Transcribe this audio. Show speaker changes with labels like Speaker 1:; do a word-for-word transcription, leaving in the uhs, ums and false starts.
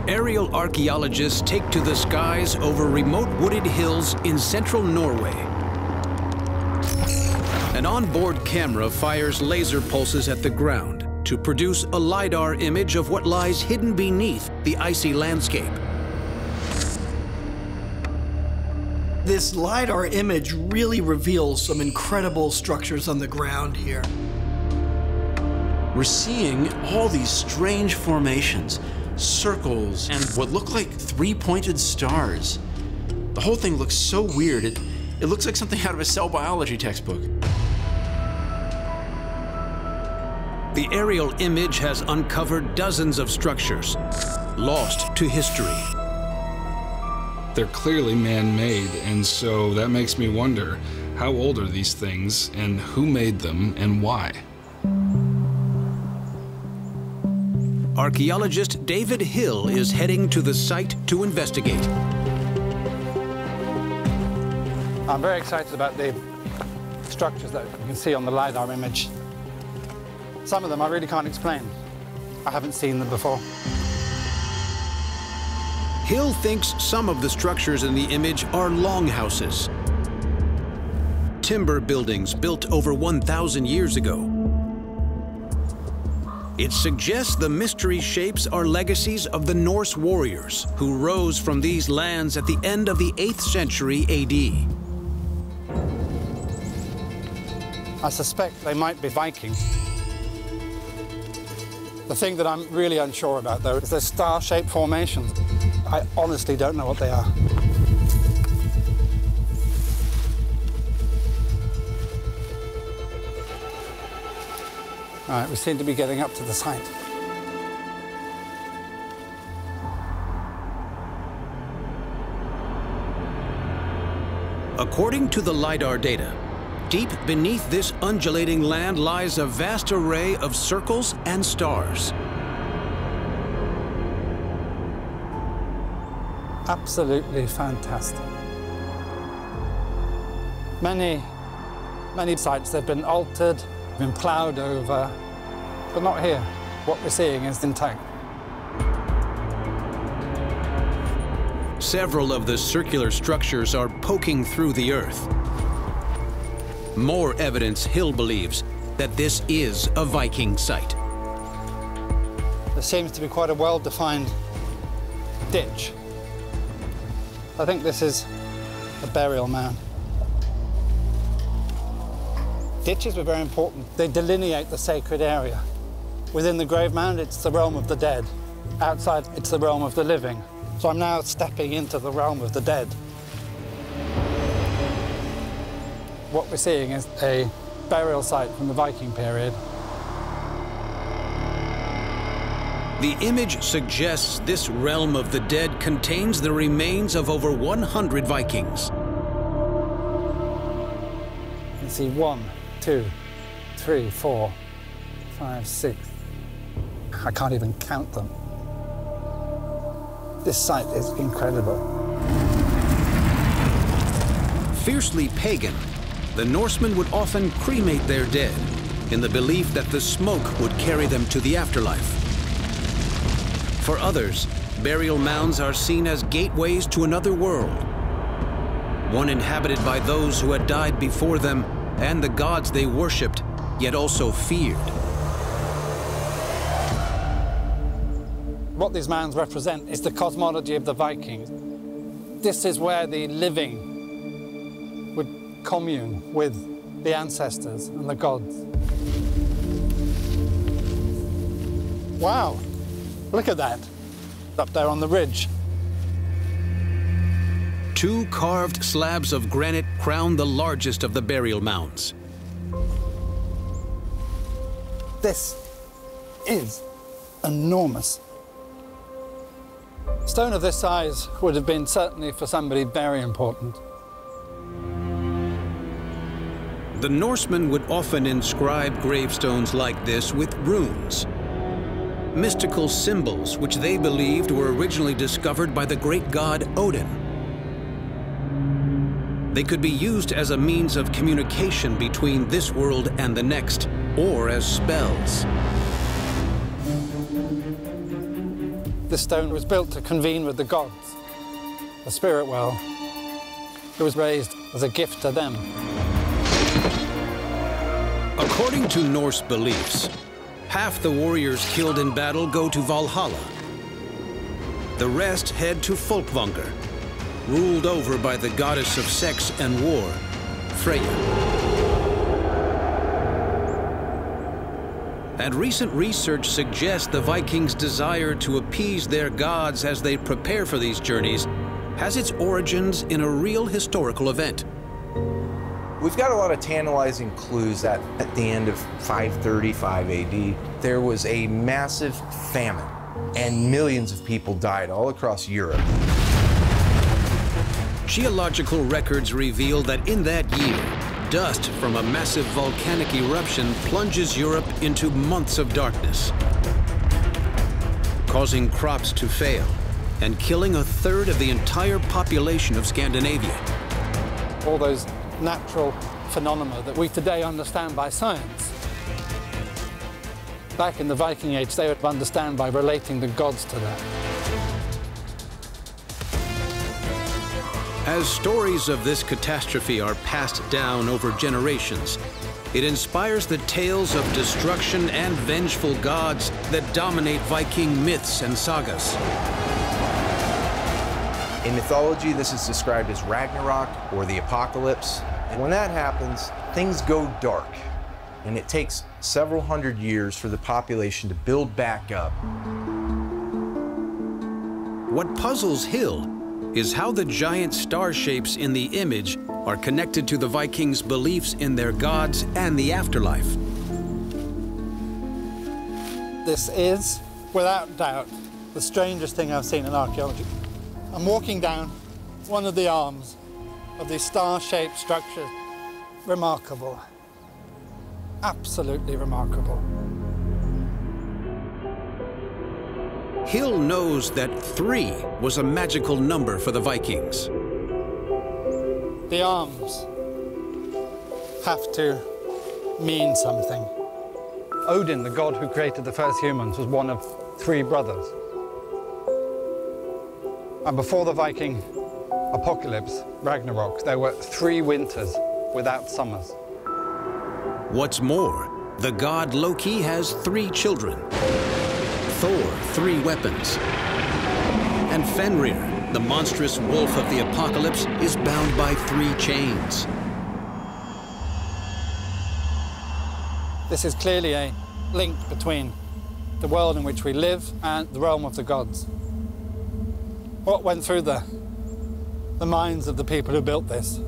Speaker 1: Aerial archaeologists take to the skies over remote wooded hills in central Norway. An onboard camera fires laser pulses at the ground to produce a LiDAR image of what lies hidden beneath the icy landscape.
Speaker 2: This LiDAR image really reveals some incredible structures on the ground here.
Speaker 3: We're seeing all these strange formations, circles, and what look like three-pointed stars. The whole thing looks so weird. It, it looks like something out of a cell biology textbook.
Speaker 1: The aerial image has uncovered dozens of structures, lost to history.
Speaker 4: They're clearly man-made, and so that makes me wonder, how old are these things, and who made them, and why?
Speaker 1: Archeologist David Hill is heading to the site to investigate.
Speaker 5: I'm very excited about the structures that you can see on the LiDAR image. Some of them I really can't explain. I haven't seen them before.
Speaker 1: Hill thinks some of the structures in the image are longhouses, timber buildings built over one thousand years ago. It suggests the mystery shapes are legacies of the Norse warriors who rose from these lands at the end of the eighth century A D.
Speaker 5: I suspect they might be Viking. The thing that I'm really unsure about, though, is the star-shaped formations. I honestly don't know what they are. All right, we seem to be getting up to the site.
Speaker 1: According to the LiDAR data, deep beneath this undulating land lies a vast array of circles and stars.
Speaker 5: Absolutely fantastic. Many, many sites have been altered, been ploughed over, but not here. What we're seeing is intact.
Speaker 1: Several of the circular structures are poking through the earth. More evidence, Hill believes, that this is a Viking site.
Speaker 5: There seems to be quite a well-defined ditch. I think this is a burial mound. Ditches were very important. They delineate the sacred area. Within the grave mound, it's the realm of the dead. Outside, it's the realm of the living. So I'm now stepping into the realm of the dead. What we're seeing is a burial site from the Viking period.
Speaker 1: The image suggests this realm of the dead contains the remains of over one hundred Vikings.
Speaker 5: You can see one, two, three, four, five, six. I can't even count them. This site is incredible.
Speaker 1: Fiercely pagan, the Norsemen would often cremate their dead in the belief that the smoke would carry them to the afterlife. For others, burial mounds are seen as gateways to another world, one inhabited by those who had died before them and the gods they worshipped, yet also feared.
Speaker 5: What these mounds represent is the cosmology of the Vikings. This is where the living would commune with the ancestors and the gods. Wow, look at that, up there on the ridge.
Speaker 1: Two carved slabs of granite crown the largest of the burial mounds.
Speaker 5: This is enormous. Stone of this size would have been certainly for somebody very important.
Speaker 1: The Norsemen would often inscribe gravestones like this with runes, mystical symbols which they believed were originally discovered by the great god Odin. They could be used as a means of communication between this world and the next, or as spells.
Speaker 5: This stone was built to convene with the gods, the spirit well. It was raised as a gift to them.
Speaker 1: According to Norse beliefs, half the warriors killed in battle go to Valhalla. The rest head to Folkvanger, ruled over by the goddess of sex and war, Freya. And recent research suggests the Vikings' desire to appease their gods as they prepare for these journeys has its origins in a real historical event.
Speaker 6: We've got a lot of tantalizing clues that at the end of five thirty-five A D, there was a massive famine, and millions of people died all across Europe.
Speaker 1: Geological records reveal that in that year, dust from a massive volcanic eruption plunges Europe into months of darkness, causing crops to fail and killing a third of the entire population of Scandinavia.
Speaker 5: All those natural phenomena that we today understand by science, back in the Viking Age, they would understand by relating the gods to that.
Speaker 1: As stories of this catastrophe are passed down over generations, it inspires the tales of destruction and vengeful gods that dominate Viking myths and sagas.
Speaker 6: In mythology, this is described as Ragnarok, or the apocalypse. And when that happens, things go dark. And it takes several hundred years for the population to build back up.
Speaker 1: What puzzles Hill is how the giant star shapes in the image are connected to the Vikings' beliefs in their gods and the afterlife.
Speaker 5: This is, without doubt, the strangest thing I've seen in archaeology. I'm walking down one of the arms of these star-shaped structures. Remarkable. Absolutely remarkable.
Speaker 1: Hill knows that three was a magical number for the Vikings.
Speaker 5: The arms have to mean something. Odin, the god who created the first humans, was one of three brothers. And before the Viking apocalypse, Ragnarok, there were three winters without summers.
Speaker 1: What's more, the god Loki has three children. Thor, three weapons. And Fenrir, the monstrous wolf of the apocalypse, is bound by three chains.
Speaker 5: This is clearly a link between the world in which we live and the realm of the gods. What went through the, the minds of the people who built this?